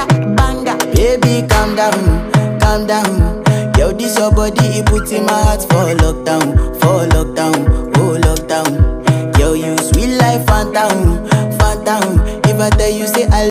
Another banger. Baby, calm down, calm down. Yo, this your body, it puts in my heart for lockdown, oh lockdown. Yo, you sweet life, phantom, phantom. If I tell you say I